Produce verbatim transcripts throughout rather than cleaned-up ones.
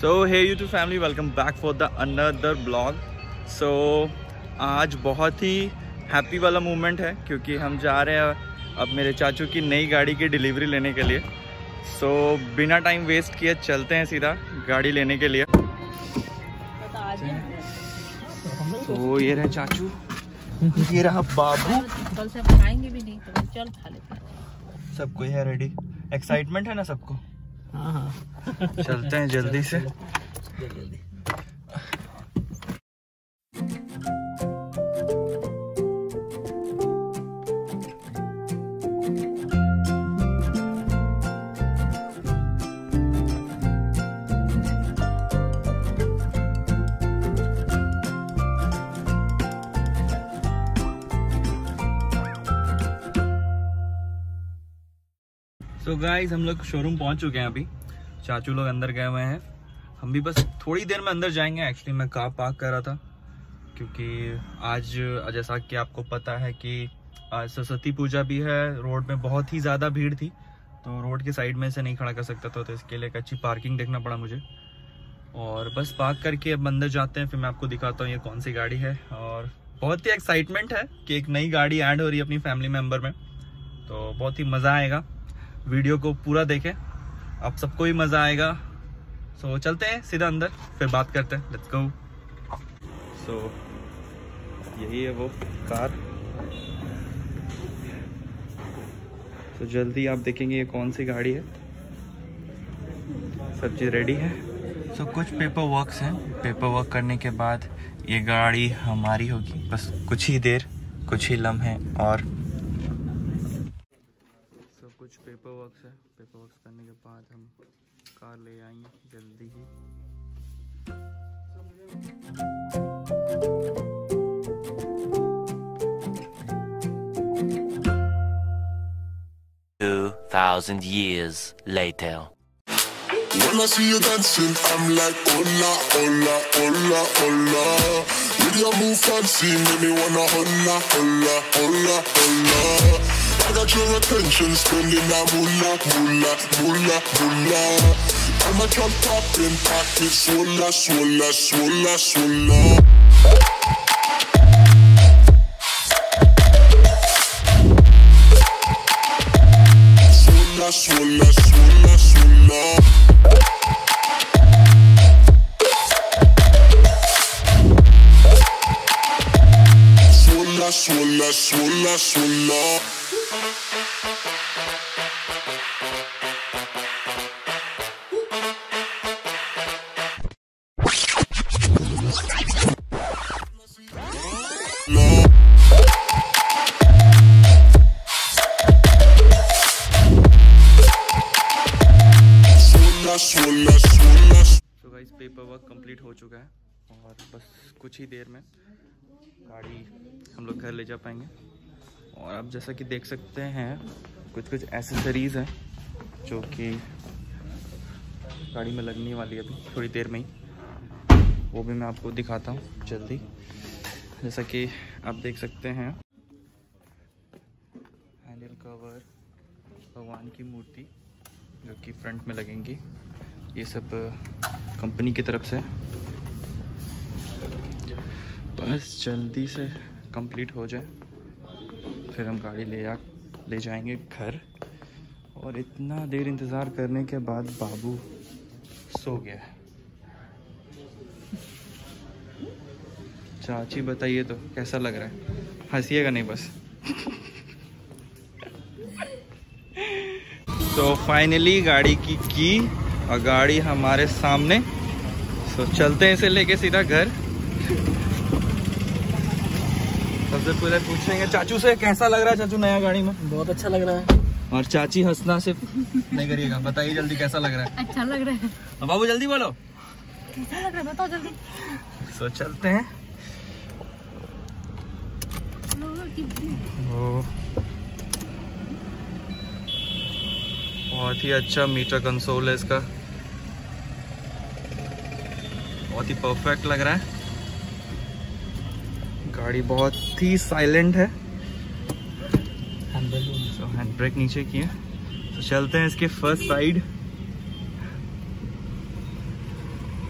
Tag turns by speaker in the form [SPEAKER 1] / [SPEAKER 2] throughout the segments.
[SPEAKER 1] So hey YouTube family, welcome back for the another blog. So आज बहुत ही happy वाला moment है क्योंकि हम जा रहे हैं अब मेरे चाचू की नई गाड़ी की डिलीवरी लेने के लिए। सो so, बिना टाइम वेस्ट किए चलते हैं सीधा गाड़ी लेने के लिए। तो ये रहे चाचू, ये रहा बाबू।
[SPEAKER 2] कल से हम खाएंगे भी नहीं तो चल खा लेते हैं।
[SPEAKER 1] सब कोई है रेडी, एक्साइटमेंट है ना सबको।
[SPEAKER 2] हाँ हाँ
[SPEAKER 1] चलते हैं जल्दी से।
[SPEAKER 2] जल्दी
[SPEAKER 1] सो so गाइज हम लोग शोरूम पहुंच चुके हैं। अभी चाचू लोग अंदर गए हुए हैं, हम भी बस थोड़ी देर में अंदर जाएंगे। एक्चुअली मैं कार पार्क कर रहा था क्योंकि आज जैसा कि आपको पता है कि आज सरस्वती पूजा भी है। रोड में बहुत ही ज़्यादा भीड़ थी तो रोड के साइड में से नहीं खड़ा कर सकता था, तो इसके लिए एक अच्छी पार्किंग देखना पड़ा मुझे। और बस पार्क करके अब अंदर जाते हैं, फिर मैं आपको दिखाता हूँ ये कौन सी गाड़ी है। और बहुत ही एक्साइटमेंट है कि एक नई गाड़ी ऐड हो रही है अपनी फैमिली मेम्बर में, तो बहुत ही मज़ा आएगा। वीडियो को पूरा देखें, आप सबको ही मज़ा आएगा। सो so, चलते हैं सीधा अंदर, फिर बात करते हैं। Let's go. सो यही है वो कार। तो so, जल्दी आप देखेंगे ये कौन सी गाड़ी है। सब चीज़ रेडी है। सो so, कुछ पेपर वर्क्स हैं, पेपर वर्क करने के बाद ये गाड़ी हमारी होगी। बस कुछ ही देर, कुछ ही लम्हे और कुछ पेपर वर्क्स है। पेपर वर्क्स करने के बाद हम कार ले आएंगे जल्दी ही।
[SPEAKER 3] Two thousand years later.
[SPEAKER 4] When I see you dancing, I'm like, hola, hola, hola, hola. With your move fancy, make me wanna hola, hola, hola, hola. I got your attention, spending that moolah, moolah, moolah, moolah. I'm a drop top in pocket, swola, swola, swola, swola. Swola, swola, swola, swola. Swola, swola, swola, swola.
[SPEAKER 1] तो guys paper work complete हो चुका है और बस कुछ ही देर में गाड़ी हम लोग घर ले जा पाएंगे। और आप जैसा कि देख सकते हैं कुछ कुछ एसेसरीज़ हैं जो कि गाड़ी में लगने वाली है अभी थोड़ी देर में ही, वो भी मैं आपको दिखाता हूँ जल्दी। जैसा कि आप देख सकते हैं हैंडल कवर, भगवान की मूर्ति जो कि फ्रंट में लगेंगी, ये सब कंपनी की तरफ से। बस जल्दी से कंप्लीट हो जाए फिर हम गाड़ी ले आ ले जाएंगे घर। और इतना देर इंतज़ार करने के बाद बाबू सो गया है। चाची बताइए तो कैसा लग रहा है? हंसिएगा नहीं बस। तो फाइनली गाड़ी की की और गाड़ी हमारे सामने। तो चलते हैं इसे लेके सीधा घर। सबसे पहले पूछेंगे चाचू से कैसा लग रहा है। चाचू नया गाड़ी में
[SPEAKER 2] बहुत अच्छा लग रहा है।
[SPEAKER 1] और चाची हंसना सिर्फ नहीं करिएगा, बताइए जल्दी कैसा लग रहा है।
[SPEAKER 2] अच्छा लग रहा है।
[SPEAKER 1] और बाबू जल्दी बोलो
[SPEAKER 2] कैसा लग रहा है, बताओ जल्दी।
[SPEAKER 1] सो चलते हैं। ओ, बहुत ही अच्छा मीटर कंसोल है इसका, बहुत ही परफेक्ट लग रहा है। गाड़ी बहुत ही साइलेंट है। तो हैंड ब्रेक नीचे किए। तो चलते हैं इसके फर्स्ट साइड।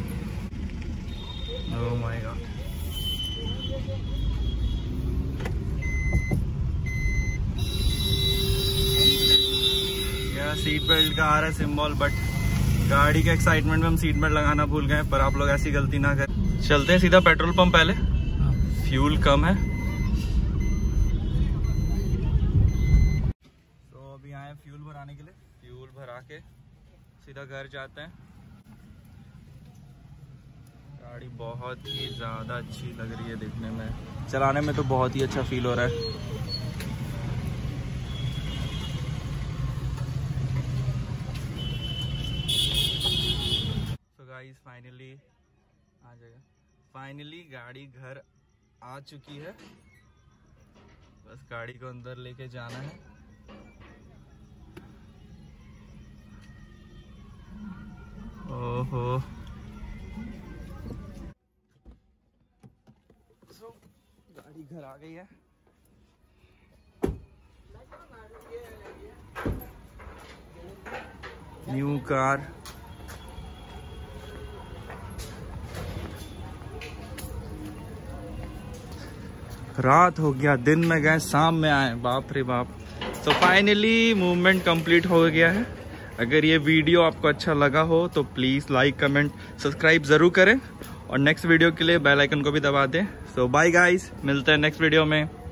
[SPEAKER 1] सीट बेल्ट का आ रहा है सिंबल, बट गाड़ी के एक्साइटमेंट में हम सीट बेल्ट लगाना भूल गए। पर आप लोग ऐसी गलती ना करें। चलते हैं सीधा पेट्रोल पंप, पहले फ्यूल कम है। तो अभी आए फ्यूल भराने के लिए, फ्यूल भरा के सीधा घर जाते हैं। गाड़ी बहुत ही ज़्यादा अच्छी लग रही है देखने में, चलाने में तो बहुत ही अच्छा फील हो रहा है। तो गाइस फाइनली आ जाएगा, फाइनली गाड़ी घर आ चुकी है। बस गाड़ी को अंदर लेके जाना है। ओहो, गाड़ी घर आ गई है। New car. रात हो गया, दिन में गए, शाम में आए, बाप रे बाप। तो फाइनली मूवमेंट कंप्लीट हो गया है। अगर ये वीडियो आपको अच्छा लगा हो तो प्लीज़ लाइक, कमेंट, सब्सक्राइब ज़रूर करें और नेक्स्ट वीडियो के लिए बेल आइकन को भी दबा दें। सो बाय गाइस, मिलते हैं नेक्स्ट वीडियो में।